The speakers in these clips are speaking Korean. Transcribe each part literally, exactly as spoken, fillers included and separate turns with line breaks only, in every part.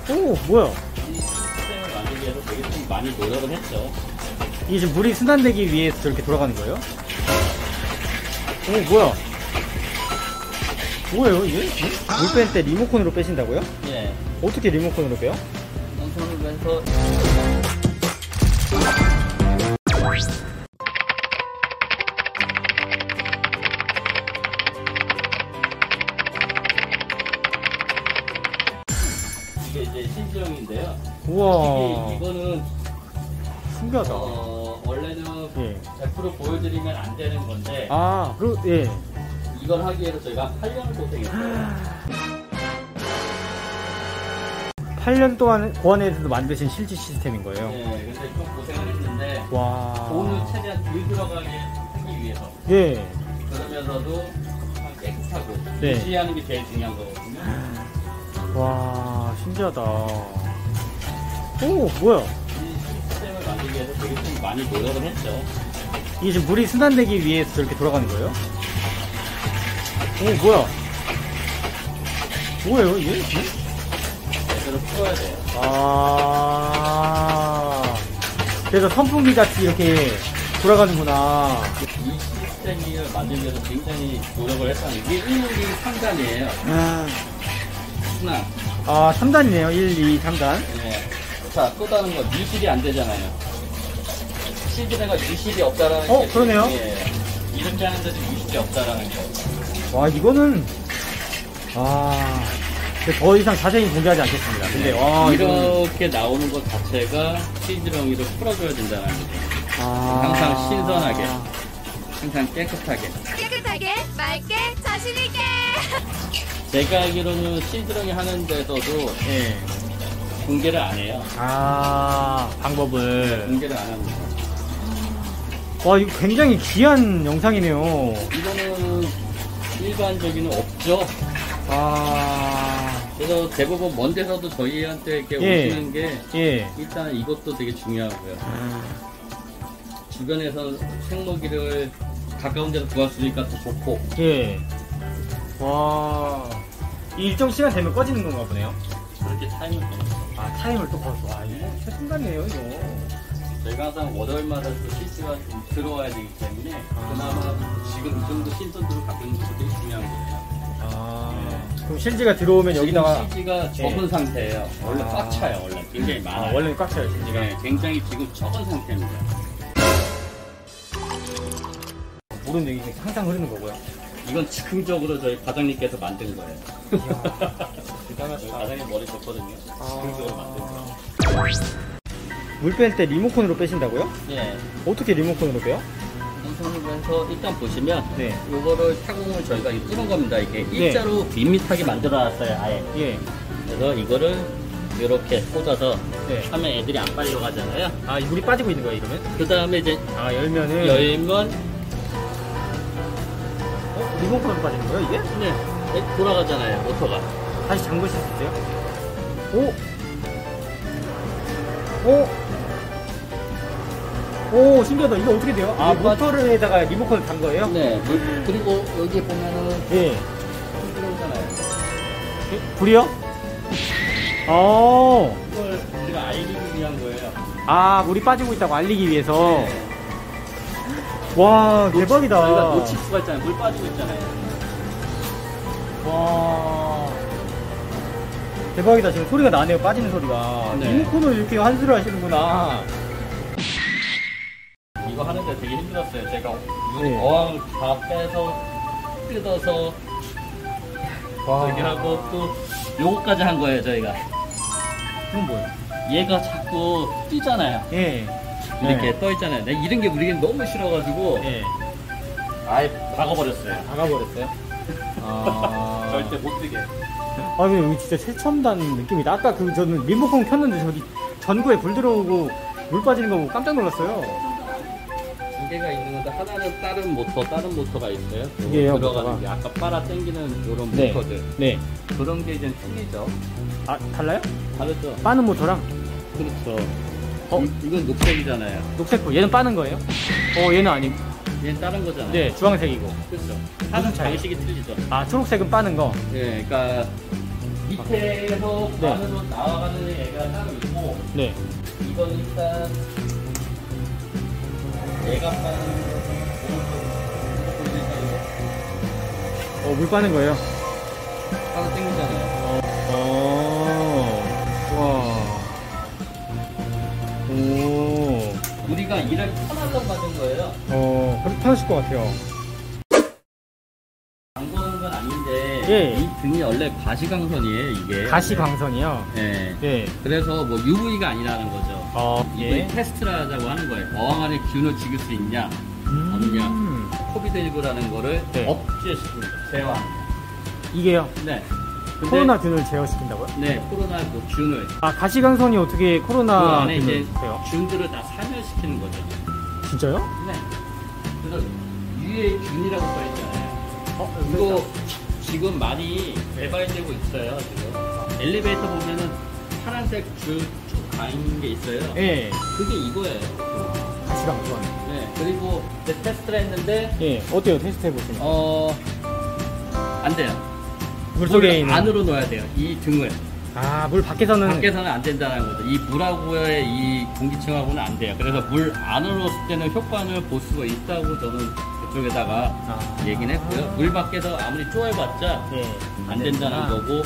오, 뭐야?
이 시스템을 만들기 위해서 되게 좀 많이 노력을 했죠.
이게 지금 물이 순환되기 위해서 저렇게 돌아가는 거예요? 오, 뭐야? 뭐예요, 이게? 물 뺄 때 리모컨으로 빼신다고요?
예.
어떻게 리모컨으로 빼요?
손으로 해서 이게 이제 신지형인데요.
우와.
이게 이거는
신기하다.
어, 원래는
예.
백 퍼센트 보여드리면 안 되는 건데
아, 그, 예.
이걸 하기 위해서 저희가 팔 년을 고생했어요.
팔 년 동안 고안에서 만드신 실지 시스템인 거예요.
네, 근데 좀 고생을 했는데
와.
돈을 최대한 덜 들어가게 하기 위해서
예.
그러면서도 깨끗하고
네.
유지하는 게 제일 중요한 거거든요.
와, 신기하다. 오, 뭐야?
이 시스템을 만들기 위해서 되게 좀 많이 노력을 했죠.
이게 지금 물이 순환되기 위해서 저렇게 돌아가는 거예요? 오, 뭐야? 뭐예요, 이게?
제대로 풀어야 돼요.
아, 그래서 선풍기 같이 이렇게 돌아가는구나.
이 시스템을 만들기 위해서 굉장히 노력을 했다는 게 일, 이, 삼 단이에요.
아,
하나.
아 삼 단이네요. 일, 이, 삼 단.
네. 자, 또 다른 거 유실이 안 되잖아요. 실드가 유실이 없다라는
어,
게
그러네요.
예, 이렇게 하는데도 유실이 없다라는 거.
와, 이거는, 아, 더 이상 자세히 공개하지 않겠습니다. 근데, 와, 이거는,
이렇게 나오는 것 자체가 실드렁이로 풀어줘야 된다는 거죠.
아,
항상 신선하게, 항상 깨끗하게.
깨끗하게, 맑게, 자신있게.
제가 알기로는 실드렁이 하는데서도
예.
공개를 안 해요.
아, 방법을.
공개를 안 합니다.
와, 이거 굉장히 귀한 영상이네요.
이거는 일반적인 없죠.
아,
그래서 대부분 먼 데서도 저희한테 이렇게
예.
오시는 게
예.
일단 이것도 되게 중요하고요. 주변에서 생먹이를 가까운 데서 구할 수 있으니까 더 좋고.
예. 와, 이 일정 시간 되면 꺼지는 건가 보네요.
그렇게 타이밍을 걸었어요.
아, 타임을 또 걸었어. 와, 이거 최첨단이에요, 이거.
저희가 항상 월요일마다 또 실수가 좀 들어와야 되기 때문에
아.
그나마 지금 이 정도 신선도를 갖고 있는 것도 되게 중요한 거예요.
아, 그럼 실지가 들어오면 여기다가.
지금 실지가 적은
예.
상태예요. 원래
아.
꽉 차요. 원래 굉장히
아,
많아요.
원래는 꽉 차요, 실지가.
네, 굉장히 지금 적은 상태입니다.
물은 여기 항상 흐르는 거고요.
이건 즉흥적으로 저희 과장님께서 만든 거예요.
이야,
저희
대단하다.
과장님 머리 좋거든요.
아.
즉흥적으로 만든 거.
물 뺄 때 리모컨으로 빼신다고요?
예.
어떻게 리모컨으로 빼요?
손으로 해서 일단 보시면
네.
요거를 타공을 저희가 뚫은 겁니다. 이게
네.
일자로 밋밋하게 만들어놨어요. 아예.
예.
그래서 이거를 이렇게 꽂아서
네.
하면 애들이 안 빨려 가잖아요.
아, 이 물이 빠지고 있는 거예요, 이러면?
그 다음에 이제
아, 열면은.
열면
어? 리모컨으로 빠지는 거예요, 이게?
네, 돌아가잖아요. 모터가.
다시 잠그실 수 있어요? 오! 오! 오, 신기하다. 이거 어떻게 돼요? 아,
이거 빠-
모터를에다가 리모컨을 단 거예요?
네. 물- 그리고 여기 보면은
예.
불 들어오잖아요.
예? 불이요? 어.
이걸 우리가 알리기 위한 거예요.
아, 물이 빠지고 있다고 알리기 위해서.
네.
와, 대박이다.
저희가 놓칠 수가 있잖아요. 물 빠지고 있잖아요.
와. 대박이다. 지금 소리가 나네요. 빠지는 소리가.
네.
리모컨을 이렇게 환수를 하시는구나.
이거 하는데 되게 힘들었어요. 제가
네.
어항을 다 빼서 뜯어서
와.
저기 하고 또 요거까지 한 거예요. 저희가.
이건 뭐예요?
얘가 자꾸 뛰잖아요.
예.
이렇게
네.
떠 있잖아요. 내가 이런 게 우리에게 너무 싫어가지고
예.
아예 박아버렸어요.
박아버렸어요? 아.
절대 못 뜨게.
아, 근데 여기 진짜 최첨단 느낌이다. 아까 그 저는 리모컨 켰는데 저기 전구에 불 들어오고 물 빠지는 거 보고 깜짝 놀랐어요.
두 개가 있는 건데 하나는 다른 모터, 다른 모터가 있어요.
이게요,
들어가는
모터가?
게 아까 빨아 당기는 이런
네.
모터들.
네.
그런 게 이제 틀리죠.
아, 달라요?
다르죠.
빠는 모터랑?
그렇죠.
어?
이, 이건 녹색이잖아요.
녹색불. 얘는 빠는 거예요? 어, 얘는 아니고.
얘는 다른 거잖아요.
네, 주황색이고.
그렇죠. 하는
차이?
방식이 틀리죠.
아, 초록색은 빠는 거.
네, 그러니까 밑에서
네.
안으로 나와가는 애가 따로 있고,
네.
이건 일단 얘가 빠는
어, 물 빠는 거예요?
따로 땡기잖아요.
어, 와. 오,
우리가 일을 편하려고 만든 거예요.
어, 그렇게 편하실 것 같아요.
광고는 건 아닌데,
예.
이 등이 원래 가시광선이에요, 이게.
가시광선이요?
예.
예.
그래서 뭐 유브이가 아니라는 거죠.
어,
이번에
예.
테스트를 하자고 하는 거예요. 어항 안에 균을 죽일 수 있냐,
음.
없냐. 코비드 십구라는 거를
네.
억제시킵니다. 제왕.
이게요?
네. 근데-
코로나 균을 제어시킨다고요?
네, 코로나 그 균을.
아, 가시광선이 어떻게
그
코로나
안에
균을
이제
해요?
균들을 다 사멸시키는 거죠.
진짜요?
네. 그래서 위에 균이라고 써있잖아요.
어,
이거 지금 많이 개발되고 있어요, 지금. 엘리베이터 보면은 파란색 줄 쭉 가 있는 게 있어요.
예.
그게 이거예요.
가시광선.
네. 그리고 이제 테스트를 했는데,
예. 어때요? 테스트 해보시면.
어, 안 돼요.
물속에
물
있는.
안으로 넣어야 돼요. 이 등을.
아, 물 밖에서는.
밖에서는 안 된다는 거죠. 이 물하고의 이 공기층하고는 안 돼요. 그래서 물 안으로 넣었을 때는 효과를 볼 수가 있다고 저는 그쪽에다가
아.
얘기는 했고요. 물 밖에서 아무리 쪼여봤자
예.
안 된다는
아.
거고.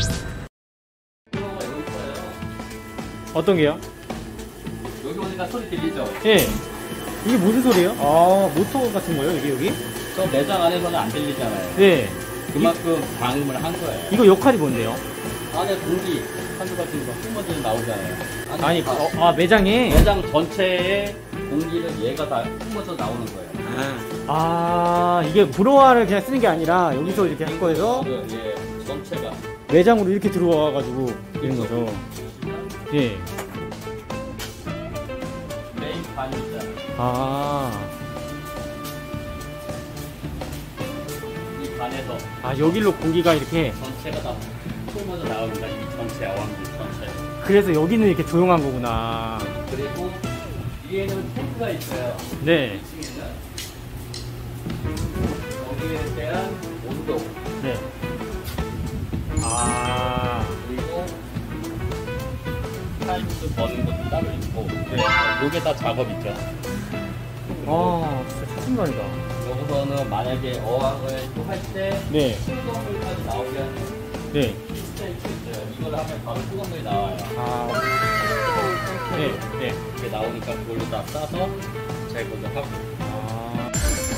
여기 있어요.
어떤 게요?
여기 오니까 소리 들리죠?
예. 이게 무슨 소리예요? 아, 모터 같은 거예요? 이게 여기?
저 매장 안에서는 안 들리잖아요.
예.
그만큼 방음을 한 거예요.
이거 역할이 뭔데요?
안에 공기 한두 가지 거 뿜어지는 나오잖아요.
아니,
다-
어, 아, 매장에.
매장 전체에 공기를 얘가 다 뿜어져 나오는 거예요.
아, 이게 브로와를 그냥 쓰는 게 아니라 여기서 이렇게 한 거에서
그, 예, 전체가.
매장으로 이렇게 들어와가지고 되는 거죠. 예.
메인 판이 있잖아요.
아,
이 판에서
아, 여기로 공기가 이렇게.
전체가 다 뿜어져 나옵니다. 이 전체 어항들 전체.
그래서 여기는 이렇게 조용한 거구나.
그리고 위에는 탱크가 있어요.
네.
이 층에는 거기에 대한 온도
네. 아,
그리고 타임수 버는 것도 따로 있고. 네. 요게 다 작업 있죠.
아, 진짜 자신감이다.
여기서는 만약에 어항을 또 할 때
네.
뜨거운 물까지 나오게 하는
네.
시스템이 있어요. 이걸 하면 바로 뜨거운 물이 나와요.
아, 네. 네.
이게 나오니까 그걸로 다 싸서 제거도 하고.
아.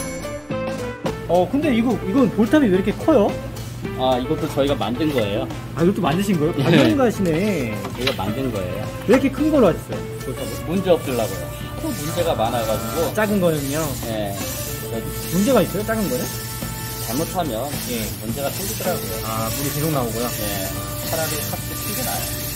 어, 근데 이거, 이건 볼탑이 왜 이렇게 커요?
아, 이것도 저희가 만든 거예요.
아, 이것도 만드신 거예요?
예.
반전가시네.
이거 만든 거예요.
왜 이렇게 큰 걸로 하셨어요? 볼탑을?
문제 없으려고요. 또 문제가 많아가지고.
작은 거는요?
예.
문제가 있어요? 작은 거는?
잘못하면
예.
문제가 생기더라고요.
아, 물이 계속 나오고요.
예. 차라리 카트 튀게 나요.